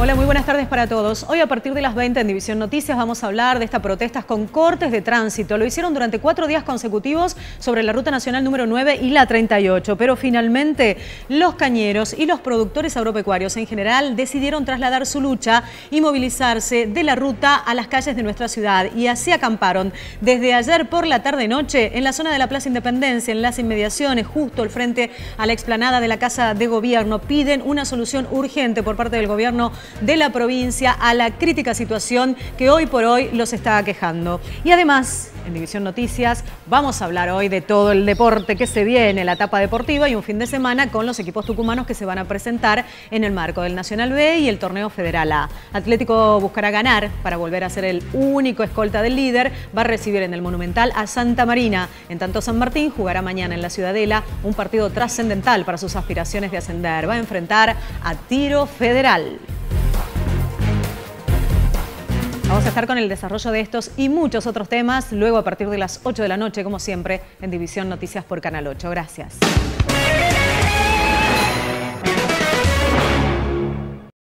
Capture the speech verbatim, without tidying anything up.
Hola, muy buenas tardes para todos. Hoy a partir de las veinte en División Noticias vamos a hablar de estas protestas con cortes de tránsito. Lo hicieron durante cuatro días consecutivos sobre la Ruta Nacional número nueve y la treinta y ocho. Pero finalmente los cañeros y los productores agropecuarios en general decidieron trasladar su lucha y movilizarse de la ruta a las calles de nuestra ciudad. Y así acamparon desde ayer por la tarde-noche en la zona de la Plaza Independencia, en las inmediaciones, justo al frente a la explanada de la Casa de Gobierno. Piden una solución urgente por parte del gobierno de la provincia a la crítica situación que hoy por hoy los está aquejando. Y además, en División Noticias, vamos a hablar hoy de todo el deporte que se viene, la etapa deportiva y un fin de semana con los equipos tucumanos que se van a presentar en el marco del Nacional B y el Torneo Federal A. Atlético buscará ganar para volver a ser el único escolta del líder. Va a recibir en el Monumental a Santa Marina. En tanto, San Martín jugará mañana en la Ciudadela un partido trascendental para sus aspiraciones de ascender. Va a enfrentar a Tiro Federal. Vamos a estar con el desarrollo de estos y muchos otros temas luego a partir de las ocho de la noche, como siempre, en División Noticias por Canal ocho. Gracias.